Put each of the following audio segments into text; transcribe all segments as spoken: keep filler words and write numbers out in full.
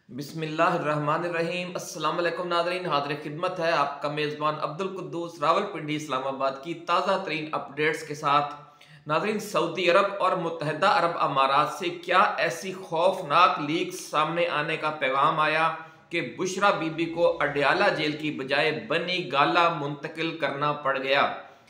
बिस्मिल्लाहिर्रहमानिर्रहीम। अस्सलाम वालेकुम नाज़रीन, हाज़िर खिदमत है आपका मेज़बान अब्दुल कुद्दूस रावलपिंडी इस्लामाबाद की ताज़ा तरीन अपडेट्स के साथ। नाज़रीन, सऊदी अरब और मुत्तहिदा अरब अमारात से क्या ऐसी खौफनाक लीक्स सामने आने का पैगाम आया कि बुशरा बीबी को अडयाला जेल की बजाय बनी गाला मुंतकिल करना पड़ गया।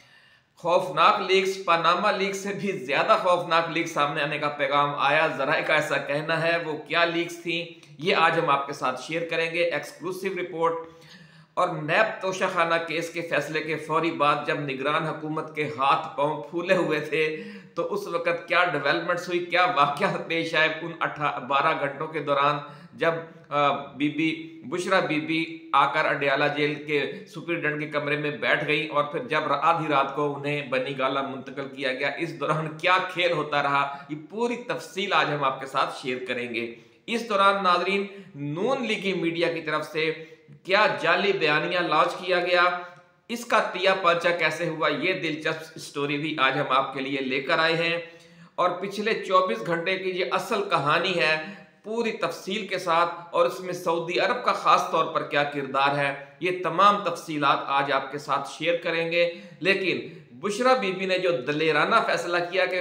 खौफनाक लीक्स, पनामा लीक्स से भी ज्यादा खौफनाक लीक्स सामने आने का पैगाम आया। जराए का ऐसा कहना है। वो क्या लीक्स थी, ये आज हम आपके साथ शेयर करेंगे। Exclusive report. और नैब तोशाखाना केस के फैसले के फौरी बाद जब निगरान हुकूमत के हाथ पांव फूले हुए थे, तो उस वक्त क्या डेवलपमेंट्स हुई, क्या वाकया पेश आए उन बारह घंटों के दौरान, जब बीबी बुशरा बीबी आकर अडयाला जेल के सुपरिटेंडेंट के कमरे में बैठ गई और फिर जब आधी रात को उन्हें बनी गाला मुंतकिल किया गया, इस दौरान क्या खेल होता रहा, ये पूरी तफसील आज हम आपके साथ शेयर करेंगे। इस दौरान नाजरीन, नून लीगी मीडिया की तरफ से क्या जाली बयानिया लॉन्च किया गया, इसका तिया पांचा कैसे हुआ, ये दिलचस्प स्टोरी भी आज हम आपके लिए लेकर आए हैं। और पिछले चौबीस घंटे की ये असल कहानी है पूरी तफसील के साथ, और इसमें सऊदी अरब का खास तौर पर क्या किरदार है, ये तमाम तफसीलात आज आपके साथ शेयर करेंगे। लेकिन बुशरा बीबी ने जो दलेराना फैसला किया कि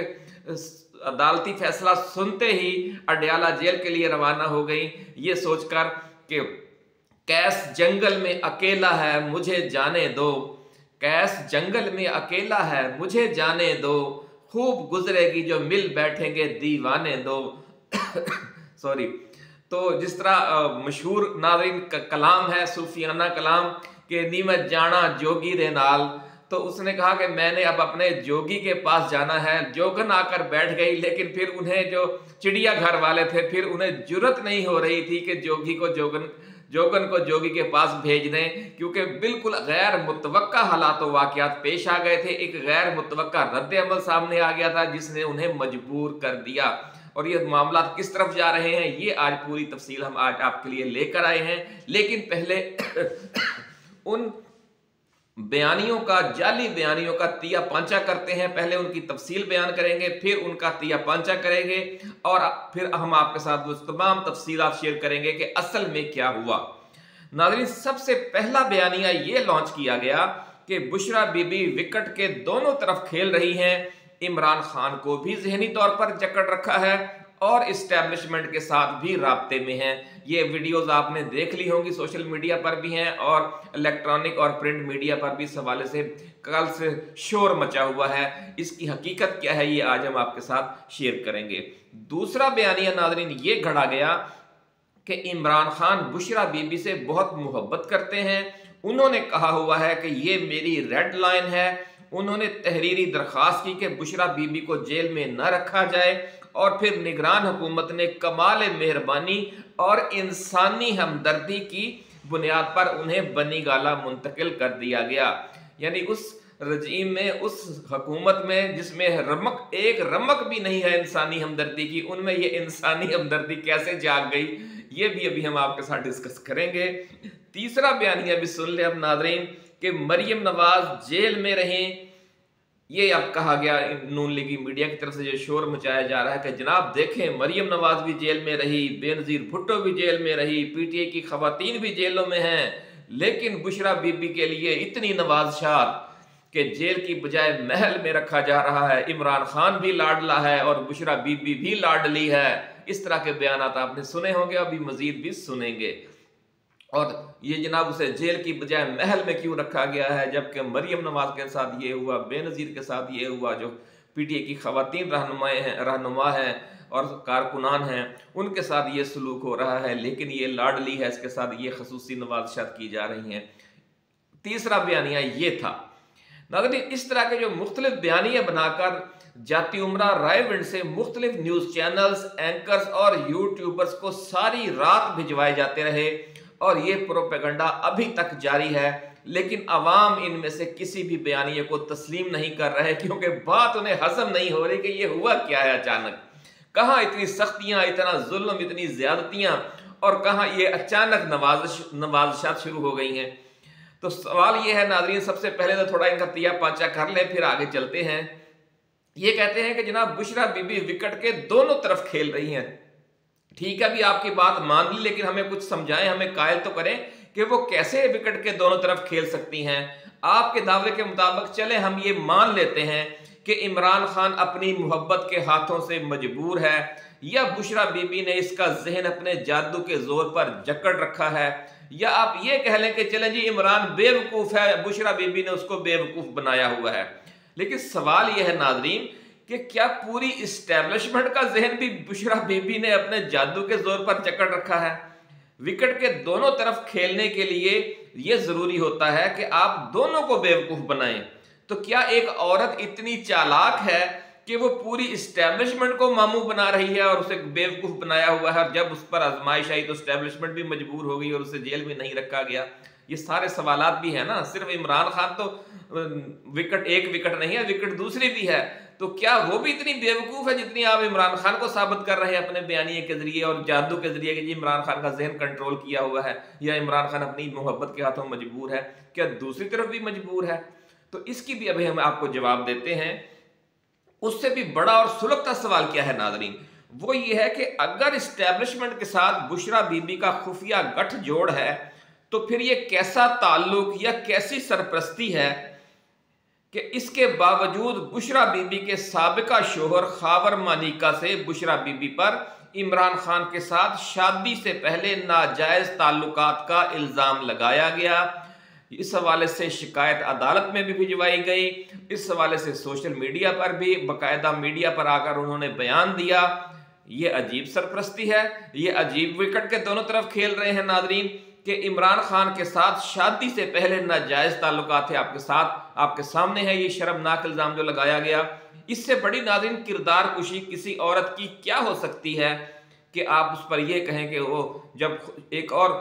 अदालती फैसला सुनते ही अडयाला जेल के लिए रवाना हो गई, ये सोचकर कि कैस जंगल में अकेला है मुझे जाने दो, कैस जंगल में अकेला है मुझे जाने दो, खूब गुजरेगी जो मिल बैठेंगे दीवाने दो। सॉरी। तो जिस तरह मशहूर नाज़रीन कलाम है, सूफियाना कलाम के नी मैं जाना जोगी दे नाल, तो उसने कहा कि मैंने अब अपने जोगी के पास जाना है। जोगन आकर बैठ गई, लेकिन फिर उन्हें जो चिड़िया घर वाले थे, फिर उन्हें जुर्रत नहीं हो रही थी कि जोगी को जोगन जोगन को जोगी के पास भेज दें, क्योंकि बिल्कुल गैर मुतवक्का हालात व वाक़यात पेश आ गए थे। एक गैर मुतवक्का रद्द अमल सामने आ गया था जिसने उन्हें मजबूर कर दिया। और ये मामला किस तरफ जा रहे हैं, ये आज पूरी तफसील हम आज आपके लिए लेकर आए हैं। लेकिन पहले उन बयानियों का, जाली बयानियों का तिया पांचा करते हैं। पहले उनकी तफसील बयान करेंगे, फिर उनका तिया पांचा करेंगे, और फिर हम आपके साथ वो तमाम तफसीलात शेयर करेंगे कि असल में क्या हुआ। नाज़रीन, सबसे पहला बयानिया ये लॉन्च किया गया कि बुशरा बीबी विकेट के दोनों तरफ खेल रही हैं। इमरान खान को भी जहनी तौर पर जकड़ रखा है और इस्टेब्लिशमेंट के साथ भी राब्ते में हैं। ये वीडियोस आपने देख ली होंगी, सोशल मीडिया पर भी हैं और इलेक्ट्रॉनिक और प्रिंट मीडिया पर भी इस हवाले से कल से शोर मचा हुआ है। इसकी हकीकत क्या है, ये आज हम आपके साथ शेयर करेंगे। दूसरा बयानिया नाज़रीन ये घड़ा गया कि इमरान खान बुशरा बीबी से बहुत मोहब्बत करते हैं। उन्होंने कहा हुआ है कि ये मेरी रेड लाइन है। उन्होंने तहरीरी दरखास्त की कि बुशरा बीबी को जेल में न रखा जाए, और फिर निगरान हुकूमत ने कमाल मेहरबानी और इंसानी हमदर्दी की बुनियाद पर उन्हें बनी गाला मुंतकिल कर दिया गया। यानी उस रजीम में, उस हुकूमत में जिसमें रमक एक रमक भी नहीं है इंसानी हमदर्दी की, उनमें ये इंसानी हमदर्दी कैसे जाग गई, ये भी अभी हम आपके साथ डिस्कस करेंगे। तीसरा बयानिया भी सुन ले अब नाज़रीन कि मरियम नवाज जेल में रहें। ये अब कहा गया नून लीगी मीडिया की तरफ से, जो शोर मचाया जा रहा है कि जनाब देखें, मरियम नवाज भी जेल में रही, बेनज़ीर भुट्टो भी जेल में रही, पीटीआई की खवातीन भी जेलों में हैं, लेकिन बुशरा बीबी के लिए इतनी नवाज़शात कि जेल की बजाय महल में रखा जा रहा है। इमरान खान भी लाडला है और बुशरा बीबी भी लाडली है। इस तरह के बयान आपने सुने होंगे, अभी मजीद भी सुनेंगे। और ये जनाब उसे जेल की बजाय महल में क्यों रखा गया है, जबकि मरियम नवाज के साथ ये हुआ, बेनज़ीर के साथ ये हुआ, जो पीटीआई की खवातीन रहनुमाएं हैं, रहनुमा हैं और कारकुनान हैं, उनके साथ ये सलूक हो रहा है। लेकिन ये लाडली है, इसके साथ ये खसूसी नवाज़शात की जा रही हैं। तीसरा बयानिया ये था नाज़रीन, इस तरह के जो मुख्तलिफ बयानिया बनाकर जाती उमरा रायविंड से मुख्तलिफ न्यूज़ चैनल्स, एंकर्स और यूट्यूबर्स को सारी रात भिजवाए जाते रहे, और ये प्रोपेगेंडा अभी तक जारी है। लेकिन अवाम इनमें से किसी भी बयानिए को तस्लीम नहीं कर रहे, क्योंकि बात उन्हें हजम नहीं हो रही कि ये हुआ क्या है अचानक। कहाँ इतनी सख्तियां, इतना जुल्म, इतनी ज्यादतियां, और कहाँ ये अचानक नवाजिश नवाजिशात शुरू हो गई हैं। तो सवाल ये है नाजरीन, सबसे पहले तो थोड़ा इनका तिया पाचा कर ले, फिर आगे चलते हैं। ये कहते हैं कि जनाब बुशरा बीबी विकेट के दोनों तरफ खेल रही हैं। ठीक है, अभी आपकी बात मान ली, लेकिन हमें कुछ समझाएं, हमें कायल तो करें कि वो कैसे विकेट के दोनों तरफ खेल सकती हैं। आपके दावे के मुताबिक चले हम ये मान लेते हैं कि इमरान खान अपनी मोहब्बत के हाथों से मजबूर है, या बुशरा बीबी ने इसका जहन अपने जादू के जोर पर जकड़ रखा है, या आप ये कह लें कि चलें जी इमरान बेवकूफ है, बुशरा बीबी ने उसको बेवकूफ बनाया हुआ है। लेकिन सवाल यह है नाजरीन कि क्या पूरी इस्टेब्लिशमेंट का जहन भी बुशरा बीबी ने अपने जादू के जोर पर जकड़ रखा है? विकेट के दोनों तरफ खेलने के लिए यह जरूरी होता है कि आप दोनों को बेवकूफ बनाएं। तो क्या एक औरत इतनी चालाक है कि वो पूरी इस्टेब्लिशमेंट को मामू बना रही है और उसे बेवकूफ बनाया हुआ है, और जब उस पर आजमाइश आई तो इस्टेब्लिशमेंट भी मजबूर हो गई और उसे जेल में नहीं रखा गया? ये सारे सवालात भी है ना। सिर्फ इमरान खान तो विकेट, एक विकेट नहीं है, विकेट दूसरी भी है। तो क्या वो भी इतनी बेवकूफ है जितनी आप इमरान खान को साबित कर रहे हैं अपने बयानिए के जरिए और जादू के जरिए कि जी इमरान खान का जहन कंट्रोल किया हुआ है, या इमरान खान अपनी मोहब्बत के हाथों मजबूर है? क्या दूसरी तरफ भी मजबूर है? तो इसकी भी अभी हम आपको जवाब देते हैं। उससे भी बड़ा और सुलगता सवाल क्या है नाजरीन, वो ये है कि अगर इस्टेब्लिशमेंट के साथ बुशरा बीबी का खुफिया गठजोड़ है, तो फिर ये कैसा ताल्लुक या कैसी सरप्रस्ती है कि इसके बावजूद बुशरा बीबी के साबिका शोहर खावर मानिका से बुशरा बीबी पर इमरान खान के साथ शादी से पहले नाजायज ताल्लुकात का इल्जाम लगाया गया। इस हवाले से शिकायत अदालत में भी भिजवाई गई, इस हवाले से सोशल मीडिया पर भी बाकायदा मीडिया पर आकर उन्होंने बयान दिया। ये अजीब सरप्रस्ती है, ये अजीब विकेट के दोनों तरफ खेल रहे हैं नाजरीन कि इमरान खान के साथ शादी से पहले नाजायज ताल्लुकात थे आपके साथ, आपके सामने है ये शर्मनाक इल्जाम जो लगाया गया। इससे बड़ी नाज़रीन किरदार कुशी किसी औरत की क्या हो सकती है कि आप उस पर यह कहें कि वो जब एक और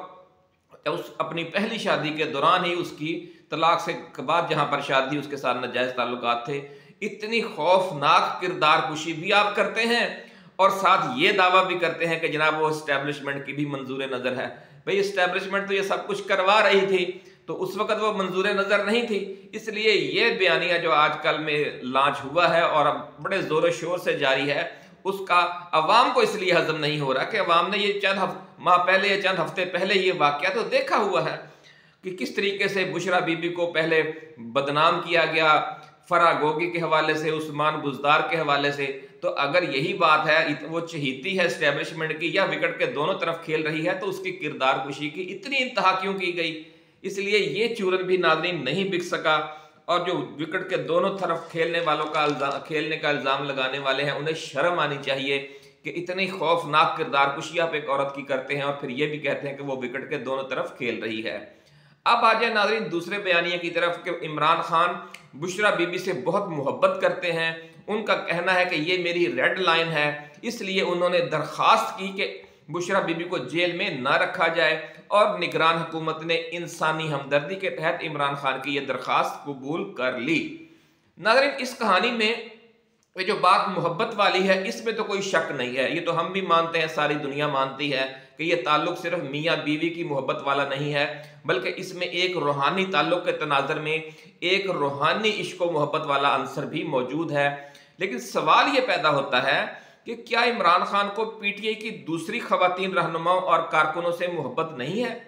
उस अपनी पहली शादी के दौरान ही उसकी तलाक से के बाद जहां पर शादी उसके साथ नाजायज ताल्लुकात थे। इतनी खौफनाक किरदार कुशी भी आप करते हैं और साथ ये दावा भी करते हैं कि जनाब वो इस्टेब्लिशमेंट की भी मंजूर नज़र है। भाई इस्टेब्लिशमेंट तो ये सब कुछ करवा रही थी, तो उस वक्त वो मंजूर नज़र नहीं थी। इसलिए ये बयानिया जो आजकल में लॉन्च हुआ है और अब बड़े ज़ोर शोर से जारी है, उसका अवाम को इसलिए हजम नहीं हो रहा कि अवाम ने ये चंद माह पहले या चंद हफ्ते पहले ये वाकया तो देखा हुआ है कि किस तरीके से बुशरा बीबी को पहले बदनाम किया गया फरा गोगी के हवाले से, उस्मान बुजदार के हवाले से। तो अगर यही बात है, वो चहीती है एस्टेब्लिशमेंट की या विकेट के दोनों तरफ खेल रही है, तो उसकी किरदार कुशी की इतनी इंतहा क्यों की गई? इसलिए ये चूरन भी नाज़रीन नहीं बिक सका। और जो विकेट के दोनों तरफ खेलने वालों का खेलने का इल्ज़ाम लगाने वाले हैं, उन्हें शर्म आनी चाहिए कि इतनी खौफनाक किरदार कुशी आप एक औरत की करते हैं और फिर ये भी कहते हैं कि वो विकेट के दोनों तरफ खेल रही है। अब आ जाए नाज़रीन दूसरे बयानिए की तरफ कि इमरान खान बुशरा बीबी से बहुत मोहब्बत करते हैं। उनका कहना है कि ये मेरी रेड लाइन है, इसलिए उन्होंने दरख्वास्त की कि बुशरा बीबी को जेल में ना रखा जाए और निगरान हुकूमत ने इंसानी हमदर्दी के तहत इमरान खान की यह दरख्वास्त कबूल कर ली। नाज़रीन इस कहानी में ये जो बात मोहब्बत वाली है, इसमें तो कोई शक नहीं है, ये तो हम भी मानते हैं, सारी दुनिया मानती है कि ये ताल्लुक सिर्फ मियाँ बीवी की मोहब्बत वाला नहीं है, बल्कि इसमें एक रूहानी ताल्लुक के तनाज़र में एक रूहानी इश्क व मोहब्बत वाला अंसर भी मौजूद है। लेकिन सवाल ये पैदा होता है कि क्या इमरान खान को पीटीआई की दूसरी खवातीन रहनुमाओं और कारकुनों से मोहब्बत नहीं है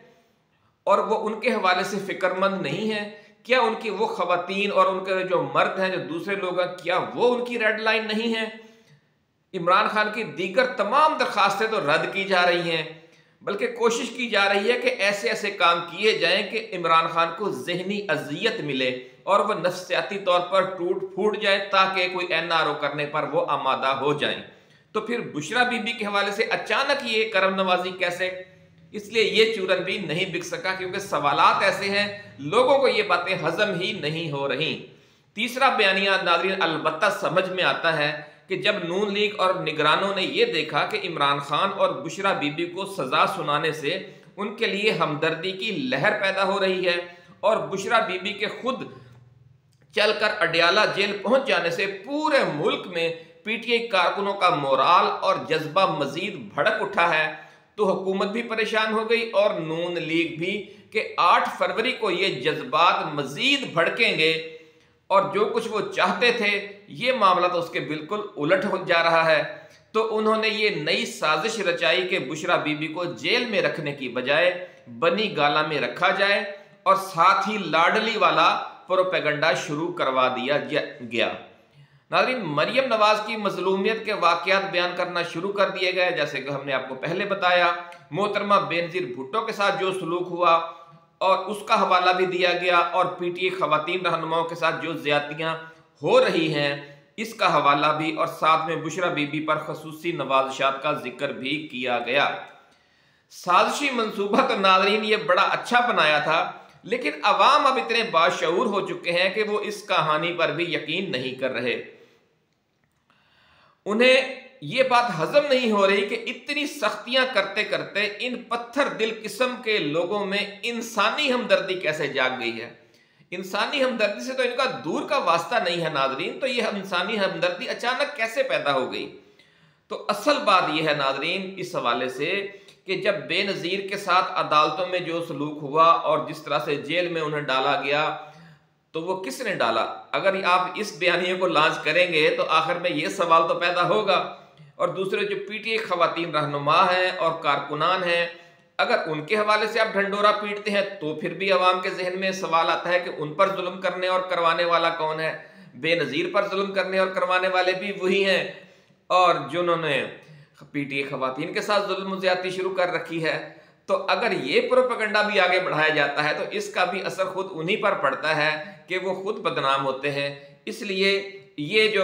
और वो उनके हवाले से फिक्रमंद नहीं है? क्या उनकी वो खवातीन और उनके जो मर्द हैं, जो दूसरे लोग हैं, क्या वो उनकी रेड लाइन नहीं है? इमरान खान की दीगर तमाम दरखास्तें तो रद्द की जा रही हैं, बल्कि कोशिश की जा रही है कि ऐसे ऐसे काम किए जाएं कि इमरान खान को जहनी अजियत मिले और वह नफ्सियाती तौर पर टूट फूट जाए, ताकि कोई एन आर ओ करने पर वो आमादा हो जाए। तो फिर बुशरा बीबी के हवाले से अचानक ये करम नवाजी कैसे? इसलिए ये चूरन भी नहीं बिक सका, क्योंकि सवालात ऐसे हैं, लोगों को ये बातें हजम ही नहीं हो रही। तीसरा बयानिया नाज़रीन अलबत्ता समझ में आता है कि जब नून लीग और निगरानों ने यह देखा कि इमरान खान और बुशरा बीबी को सजा सुनाने से उनके लिए हमदर्दी की लहर पैदा हो रही है और बुशरा बीबी के खुद चलकर अडयाला जेल पहुंच जाने से पूरे मुल्क में पीटीआई कारकुनों का मोराल और जज्बा मजीद भड़क उठा है, तो हुकूमत भी परेशान हो गई और नून लीग भी कि आठ फरवरी को ये जज्बात मजीद भड़केंगे और जो कुछ वो चाहते थे ये मामला तो उसके बिल्कुल उलट हो जा रहा है। तो तो उन्होंने ये नई साजिश रचाई कि बुशरा बीबी को जेल में रखने की बजाय बनी गाला में रखा जाए और साथ ही लाडली वाला प्रोपेगेंडा शुरू करवा दिया गया। नाज़रीन, मरियम नवाज की मजलूमियत के वाकयात बयान करना शुरू कर दिए गए, जैसे कि हमने आपको पहले बताया। मोहतरमा बेनज़ीर भुट्टो के साथ जो सलूक हुआ और उसका हवाला भी दिया गया, और पीटीए खवातीन रहनुमाओं के साथ जो ज्यादतियां हो रही हैं इसका हवाला भी, और साथ में बुशरा बीबी पर खसूसी नवाज़शात का जिक्र भी किया गया। साजिशी मंसूबा तो नाज़रीन ये बड़ा अच्छा बनाया था, लेकिन अवाम अब इतने बाशऊर हो चुके हैं कि वो इस कहानी पर भी यकीन नहीं कर रहे। उन्हें ये बात हजम नहीं हो रही कि इतनी सख्तियां करते करते इन पत्थर दिल किस्म के लोगों में इंसानी हमदर्दी कैसे जाग गई है। इंसानी हमदर्दी से तो इनका दूर का वास्ता नहीं है नाजरीन, तो ये इंसानी हमदर्दी अचानक कैसे पैदा हो गई। तो असल बात यह है नाजरीन इस हवाले से कि जब बेनज़ीर के साथ अदालतों में जो सलूक हुआ और जिस तरह से जेल में उन्हें डाला गया, तो वो किसने डाला? अगर आप इस बयानिए को लॉन्च करेंगे तो आखिर में ये सवाल तो पैदा होगा। और दूसरे जो पीटीए खवातीन रहनुमा हैं और कारकुनान हैं, अगर उनके हवाले से आप ढंडोरा पीटते हैं तो फिर भी अवाम के जहन में सवाल आता है कि उन पर जुल्म करने और करवाने वाला कौन है। बेनज़ीर पर जुल्म करने और करवाने वाले भी वही हैं, और जिन्होंने पीटीए खवातीन के साथ जुल्म ज़्यादती शुरू कर रखी है। तो अगर ये प्रोपेगेंडा भी आगे बढ़ाया जाता है तो इसका भी असर खुद उन्हीं पर पड़ता है कि वो खुद बदनाम होते हैं। इसलिए ये जो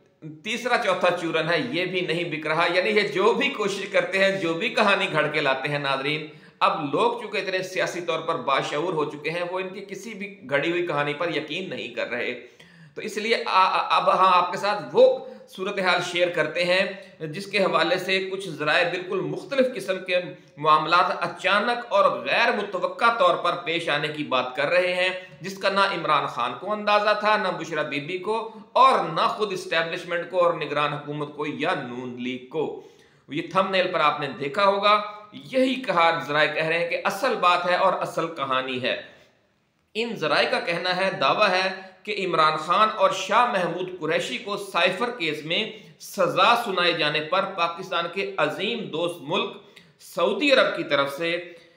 तीसरा चौथा चूरन है ये भी नहीं बिक रहा। यानी ये जो भी कोशिश करते हैं, जो भी कहानी घड़ के लाते हैं नाजरीन, अब लोग चूंकि इतने सियासी तौर पर बाशऊर हो चुके हैं, वो इनकी किसी भी घड़ी हुई कहानी पर यकीन नहीं कर रहे। तो इसलिए अब हाँ आपके साथ वो सूरत हाल शेयर करते हैं जिसके हवाले से कुछ ज़राए बिल्कुल मुख्तलिफ किस्म के मामलात अचानक और गैर मुतवक्का तौर पर पेश आने की बात कर रहे हैं, जिसका ना इमरान खान को अंदाजा था, ना बुशरा बीबी को, और ना खुद इस्टेब्लिशमेंट को और निगरान हुकूमत को या नून लीग को। ये थंबनेल पर आपने देखा होगा, यही कहा ज़राए कह रहे हैं कि असल बात है और असल कहानी है। इन ज़राए का कहना है, दावा है कि इमरान खान और शाह महमूद कुरैशी को साइफर केस में सजा सुनाए जाने पर पाकिस्तान के अजीम दोस्त मुल्क सऊदी अरब की तरफ से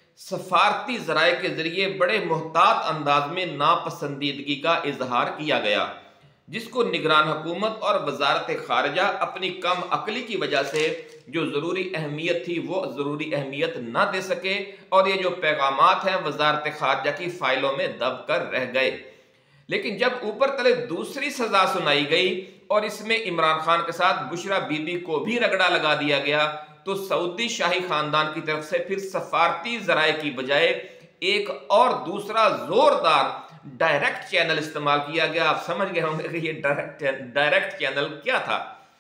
सफारती ज़राए के जरिए बड़े मोहतात अंदाज में नापसंदीदगी का इजहार किया गया, जिसको निगरान हुकूमत और वजारत खारजा अपनी कम अकली की वजह से जो ज़रूरी अहमियत थी वो ज़रूरी अहमियत ना दे सके, और ये जो पैगामात हैं वजारत खारजा की फाइलों में दब कर रह गए। लेकिन जब ऊपर तले दूसरी सजा सुनाई गई और इसमें इमरान खान के साथ बुशरा बीबी को भी रगड़ा लगा दिया गया, तो सऊदी शाही खानदान की तरफ से फिर सफारती ज़राए की बजाय एक और दूसरा जोरदार डायरेक्ट चैनल इस्तेमाल किया गया। आप समझ गए होंगे कि ये डायरेक्ट डायरेक्ट चैनल क्या था।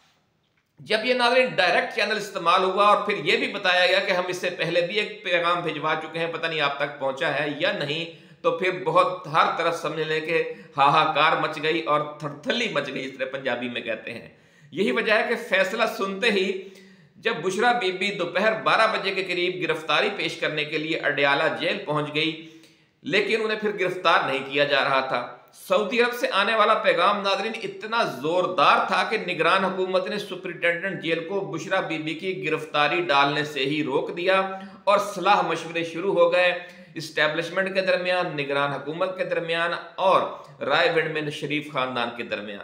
जब ये नाज़रीन डायरेक्ट चैनल इस्तेमाल हुआ और फिर यह भी बताया गया कि हम इससे पहले भी एक पैगाम भिजवा चुके हैं, पता नहीं आप तक पहुंचा है या नहीं, तो फिर बहुत हर तरफ समझ लें कि हाहाकार मच गई और थरथली मच गई, इस तरह पंजाबी में कहते हैं। यही वजह है कि फैसला सुनते ही जब बुशरा बीबी दोपहर बारह बजे के करीब गिरफ्तारी पेश करने के लिए अडयाला जेल पहुंच गई, लेकिन उन्हें फिर गिरफ्तार नहीं किया जा रहा था। सऊदी अरब से आने वाला पैगाम नाजरीन इतना जोरदार था कि निगरान हुकूमत ने सुपरिटेंडेंट जेल को बुशरा बीबी की गिरफ्तारी डालने से ही रोक दिया और सलाह मशवरे शुरू हो गए इस्टेब्लिशमेंट के दरमियान, निगरान हुकूमत के दरमियान और रायविंड में शरीफ खानदान के दरमियान।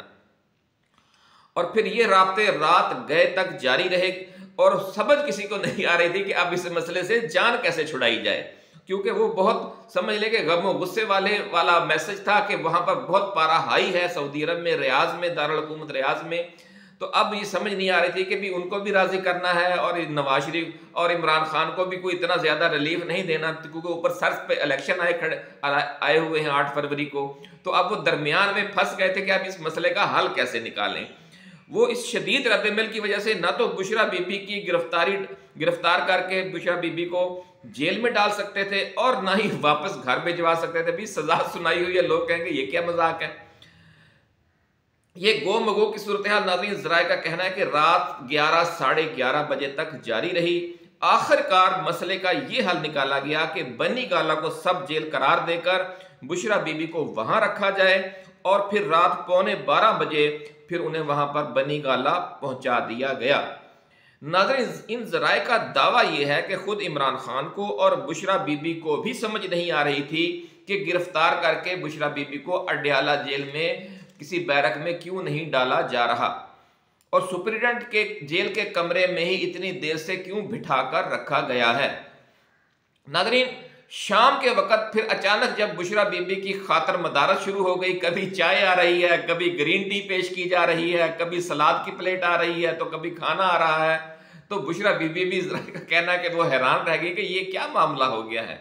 और फिर ये राब्ते रात गए तक जारी रहे और समझ किसी को नहीं आ रही थी कि अब इस मसले से जान कैसे छुड़ाई जाए, क्योंकि वो बहुत समझ ले कि गम और गुस्से वाले वाला मैसेज था कि वहां पर बहुत पारा हाई है सऊदी अरब में, रियाज में, दारुल हुकूमत रियाज में। तो अब ये समझ नहीं आ रही थी कि भी उनको भी राजी करना है और नवाज शरीफ और इमरान खान को भी कोई इतना ज्यादा रिलीफ नहीं देना, क्योंकि ऊपर सर्च पे इलेक्शन आए खड़े आए हुए हैं आठ फरवरी को। तो अब वो दरमियान में फंस गए थे कि अब इस मसले का हल कैसे निकालें। वो इस शदीद रद्दमल की वजह से ना तो बुशरा बीबी की गिरफ्तारी गिरफ्तार करके बुशरा बीबी को जेल में डाल सकते थे और ना ही वापस घर भिजवा सकते थे। भी सजा सुनाई हुई है, लोग कहेंगे ये क्या मजाक है। ये गो मगो की सूरत हाल नाज़रीन ज़राए का कहना है कि रात ग्यारह साढ़े ग्यारह बजे तक जारी रही। आखिरकार मसले का ये हल निकाला गया कि बनी गाला को सब जेल करार देकर बुशरा बीबी को वहां रखा जाए और फिर रात पौने बारह बजे फिर उन्हें वहां पर बनी गाला पहुंचा दिया गया। नाज़रीन, इन ज़राए का दावा यह है कि खुद इमरान खान को और बुशरा बीबी को भी समझ नहीं आ रही थी कि गिरफ्तार करके बुशरा बीबी को अडयाला जेल में किसी बैरक में क्यों नहीं डाला जा रहा और सुप्रीडेंट के जेल के कमरे में ही इतनी देर से क्यों बिठाकर रखा गया है। नाज़रीन, शाम के वक्त फिर अचानक जब बुशरा बीबी की खातर मदारत शुरू हो गई, कभी चाय आ रही है, कभी ग्रीन टी पेश की जा रही है, कभी सलाद की प्लेट आ रही है, तो कभी खाना आ रहा है, तो बुशरा बीबी भी का कहना है कि वो हैरान रह गई कि ये क्या मामला हो गया है।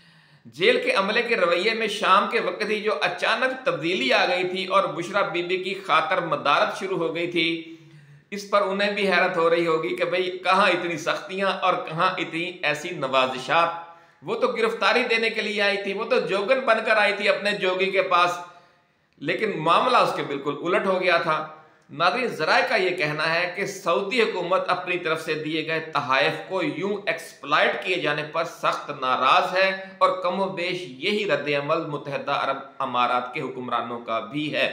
जेल के अमले के रवैये में शाम के वक्त ही जो अचानक तब्दीली आ गई थी और बुशरा बीबी की खातर मदारत शुरू हो गई थी, इस पर उन्हें भी हैरत हो रही होगी कि भाई कहाँ इतनी सख्तियां और कहाँ इतनी ऐसी नवाजिशात। वो तो गिरफ्तारी देने के लिए आई थी, वो तो जोगन बनकर आई थी अपने जोगी के पास, लेकिन मामला उसके बिल्कुल उलट हो गया था। नाज़रीन, ज़राए का ये कहना है कि सऊदी हुकूमत अपनी तरफ से दिए गए तहाइफ को यूं एक्सप्लॉइट किए जाने पर सख्त नाराज है और कमोबेश यही रद्द-ए-अमल मुत्तहिदा अरब अमारात के हुक्मरानों का भी है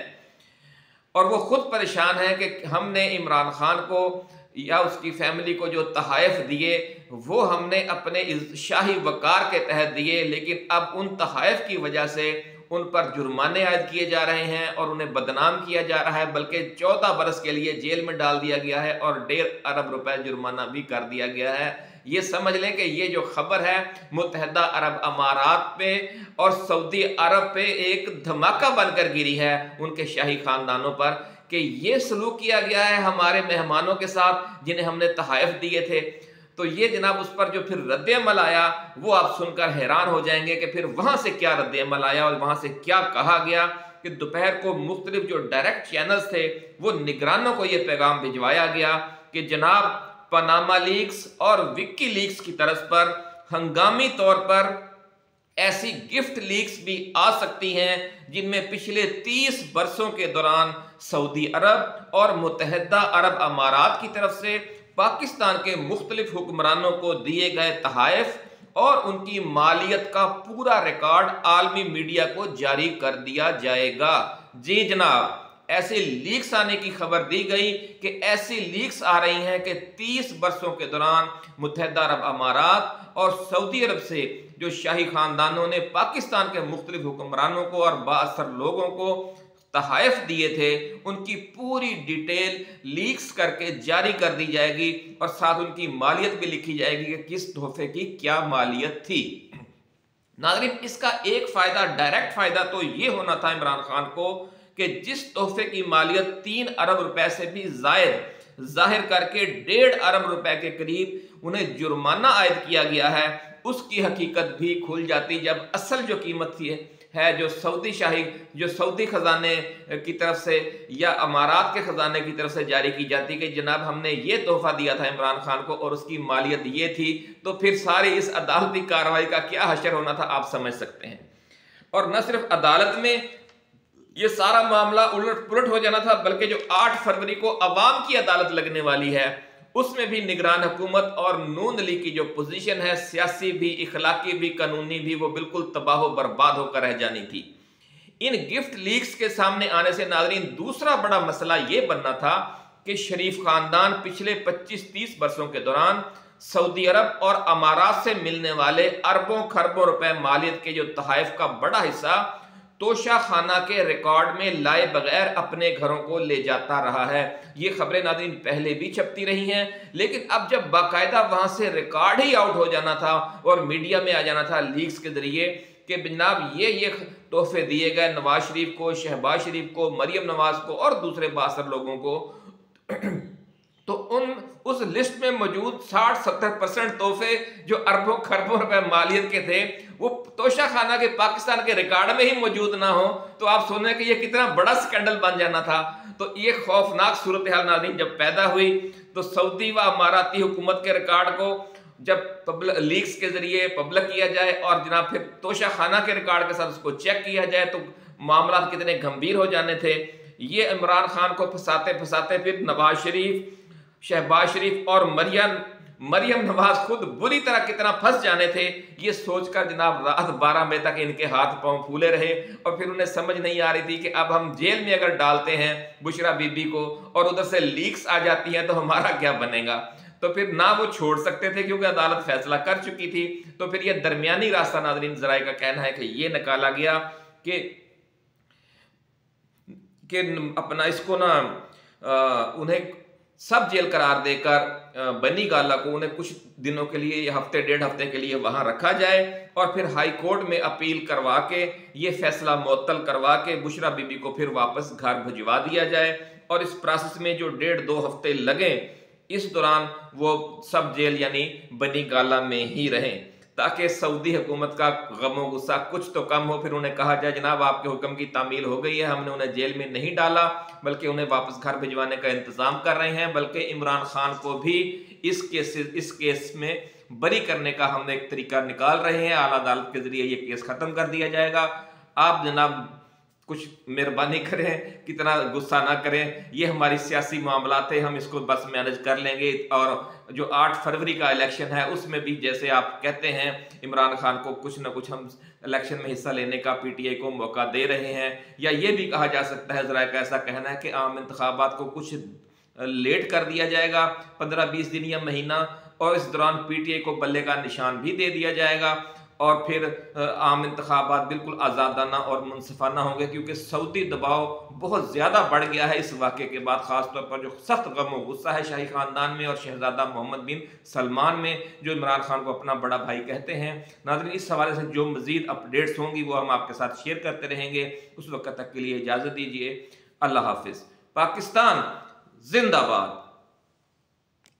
और वो खुद परेशान है कि हमने इमरान खान को या उसकी फैमिली को जो तहाइफ दिए वो हमने अपने शाही वकार के तहत दिए, लेकिन अब उन तहाइफ की वजह से उन पर जुर्माने आयद किए जा रहे हैं और उन्हें बदनाम किया जा रहा है, बल्कि चौदह बरस के लिए जेल में डाल दिया गया है और डेढ़ अरब रुपए जुर्माना भी कर दिया गया है। ये समझ लें कि ये जो खबर है मुत्तहिदा अरब अमारात पे और सऊदी अरब पे एक धमाका बनकर गिरी है उनके शाही खानदानों पर कि ये सलूक किया गया है हमारे मेहमानों के साथ जिन्हें हमने तहाइफ दिए थे। तो ये जनाब उस पर जो फिर रद्द-ए-अमल आया वो आप सुनकर हैरान हो जाएंगे कि फिर वहां से क्या रद्द-ए-अमल आया और वहां से क्या कहा गया कि दोपहर को मुख्तलिफ जो डायरेक्ट चैनल्स थे वो निगरानों को ये पैगाम भिजवाया गया कि जनाब पनामा लीक्स और विक्की लीक्स की तरफ पर हंगामी तौर पर ऐसी गिफ्ट लीक्स भी आ सकती हैं जिनमें पिछले तीस बरसों के दौरान सऊदी अरब और मुत्तहिदा अरब अमारात की तरफ से पाकिस्तान के मुख्तलिफ हुक्मरानों को दिए गए तहाइफ और उनकी मालियत का पूरा रिकॉर्ड आलमी मीडिया को जारी कर दिया जाएगा। जी जनाब, ऐसे लीक्स आने की खबर दी गई कि ऐसी लीक्स आ रही हैं कि तीस बरसों के दौरान मुत्तहिदा अरब अमारात और सऊदी अरब से जो शाही खानदानों ने पाकिस्तान के मुख्तलिफ हुक्मरानों को और बाअसर लोगों को तहाइफ दिए थे उनकी पूरी डिटेल लीक्स करके जारी कर दी जाएगी और साथ उनकी मालियत भी लिखी जाएगी कि किस तोहफे की क्या मालियत थी। नाज़रीन, इसका एक फायदा, डायरेक्ट फायदा तो ये होना था इमरान खान को कि जिस तोहफे की मालियत तीन अरब रुपए से भी जायद जाहिर करके डेढ़ अरब रुपए के करीब उन्हें जुर्माना आयद किया गया है, उसकी हकीकत भी खुल जाती जब असल जो कीमत थी है जो सऊदी शाही जो सऊदी खजाने की तरफ से या अमारात के खजाने की तरफ से जारी की जाती कि जनाब हमने ये तोहफा दिया था इमरान खान को और उसकी मालियत ये थी, तो फिर सारी इस अदालती कार्रवाई का क्या हशर होना था आप समझ सकते हैं। और न सिर्फ अदालत में ये सारा मामला उलट पुलट हो जाना था, बल्कि जो आठ फरवरी को अवाम की अदालत लगने वाली है उसमें भी निगरान हुकूमत और नून लीग की जो पोजीशन है, सियासी भी, इखलाकी भी, कानूनी भी, वो बिल्कुल तबाह बर्बाद होकर रह जानी थी। इन गिफ्ट लीक्स के सामने आने से नाज़रीन दूसरा बड़ा मसला ये बनना था कि शरीफ खानदान पिछले पच्चीस तीस वर्षों के दौरान सऊदी अरब और अमारात से मिलने वाले अरबों खरबों रुपए मालियत के जो तहाइफ का बड़ा हिस्सा तोशा खाना के रिकॉर्ड में लाए बगैर अपने घरों को ले जाता रहा है। ये खबरें नाज़रीन पहले भी छपती रही हैं, लेकिन अब जब बाकायदा वहां से रिकॉर्ड ही आउट हो जाना था और मीडिया में आ जाना था लीक्स के जरिए कि जनाब ये ये तोहफे दिए गए नवाज शरीफ को, शहबाज शरीफ को, मरियम नवाज को और दूसरे बासर लोगों को, तो उन उस लिस्ट में मौजूद साठ सत्तर परसेंट तोहफे जो अरबों खरबों रुपए मालियत के थे वो तोशा खाना के पाकिस्तान के रिकॉर्ड में ही मौजूद ना हो, तो आप सुने कि ये कितना बड़ा स्कैंडल बन जाना था। तो ये खौफनाक सूरत हाल नाज़रीन जब पैदा हुई तो सऊदी व अमाराती हुकूमत के रिकॉर्ड को जब पब्लिक लीक्स के जरिए पब्लिक किया जाए और जनाब फिर तोशा खाना के रिकॉर्ड के साथ उसको चेक किया जाए तो मामला कितने गंभीर हो जाने थे। ये इमरान खान को फंसाते फंसाते फिर नवाज शरीफ, शहबाज शरीफ और मरियम मरियम नवाज खुद बुरी तरह कितना फंस जाने थे, ये सोचकर जनाब रात बारह बजे तक इनके हाथ पांव फूले रहे और फिर उन्हें समझ नहीं आ रही थी कि अब हम जेल में अगर डालते हैं बुशरा बीबी को और उधर से लीक्स आ जाती हैं तो हमारा क्या बनेगा। तो फिर ना वो छोड़ सकते थे क्योंकि अदालत फैसला कर चुकी थी। तो फिर ये दरमियानी रास्ता नाज़रीन ज़राए का कहना है कि ये निकाला गया कि कि अपना इसको ना उन्हें सब जेल करार देकर बनी गाला को उन्हें कुछ दिनों के लिए, हफ्ते डेढ़ हफ्ते के लिए वहां रखा जाए और फिर हाई कोर्ट में अपील करवा के ये फैसला मुअत्तल करवा के बुशरा बीबी को फिर वापस घर भिजवा दिया जाए। और इस प्रोसेस में जो डेढ़ दो हफ्ते लगे, इस दौरान वो सब जेल यानी बनी गाला में ही रहें ताकि सऊदी हुकूमत का गम व गुस्सा कुछ तो कम हो। फिर उन्हें कहा जाए जनाब आपके हुक्म की तामील हो गई है, हमने उन्हें जेल में नहीं डाला बल्कि उन्हें वापस घर भिजवाने का इंतजाम कर रहे हैं, बल्कि इमरान खान को भी इस केस इस केस में बरी करने का हमने एक तरीका निकाल रहे हैं। आला अदालत के जरिए ये केस खत्म कर दिया जाएगा। आप जनाब कुछ मेहरबानी करें, कितना गुस्सा ना करें, ये हमारी सियासी मामलात है, हम इसको बस मैनेज कर लेंगे। और जो आठ फरवरी का इलेक्शन है उसमें भी जैसे आप कहते हैं इमरान खान को कुछ ना कुछ हम इलेक्शन में हिस्सा लेने का पीटीआई को मौका दे रहे हैं, या ये भी कहा जा सकता है, ज़रा का ऐसा कहना है कि आम इंतखाबात को कुछ लेट कर दिया जाएगा, पंद्रह बीस दिन या महीना, और इस दौरान पीटीआई को बल्ले का निशान भी दे दिया जाएगा और फिर आम इंतखाबात बिल्कुल आज़ादाना और मुनसिफाना होंगे। क्योंकि सऊदी दबाव बहुत ज़्यादा बढ़ गया है इस वाक़े के बाद, ख़ासतौर पर जो सख्त गम व गुस्सा है शाही ख़ानदान में और शहज़ादा मोहम्मद बिन सलमान में, जो इमरान खान को अपना बड़ा भाई कहते हैं। नाज़रीन, इस हवाले से जो मज़ीद अपडेट्स होंगी वो हम आपके साथ शेयर करते रहेंगे। उस वक्त तक के लिए इजाज़त दीजिए। अल्लाह हाफिज़। पाकिस्तान जिंदाबाद।